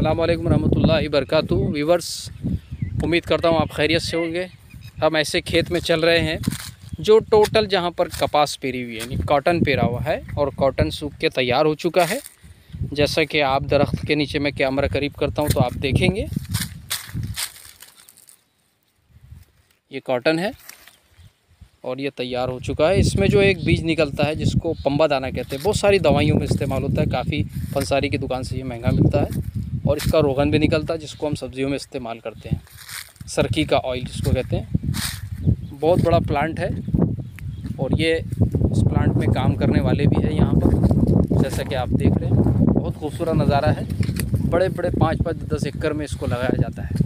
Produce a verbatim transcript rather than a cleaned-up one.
अस्सलाम वालेकुम रहमतुल्लाहि बरकातुहू। व्यूवर्स, उम्मीद करता हूँ आप खैरियत से होंगे। हम ऐसे खेत में चल रहे हैं जो टोटल जहाँ पर कपास पेरी हुई है, यानी कॉटन पेरा हुआ है और कॉटन सूख के तैयार हो चुका है। जैसा कि आप दरख्त के नीचे मैं कैमरा करीब करता हूँ तो आप देखेंगे ये कॉटन है और ये तैयार हो चुका है। इसमें जो एक बीज निकलता है जिसको पंबा दाना कहते हैं, बहुत सारी दवाइयों में इस्तेमाल होता है। काफ़ी पंसारी की दुकान से ये महंगा मिलता है। और इसका रोगन भी निकलता है जिसको हम सब्जियों में इस्तेमाल करते हैं, सरकी का ऑयल जिसको कहते हैं। बहुत बड़ा प्लांट है और ये इस प्लांट में काम करने वाले भी हैं यहाँ पर, जैसा कि आप देख रहे हैं। बहुत खूबसूरत नज़ारा है। बड़े बड़े पाँच पाँच दस एकड़ में इसको लगाया जाता है।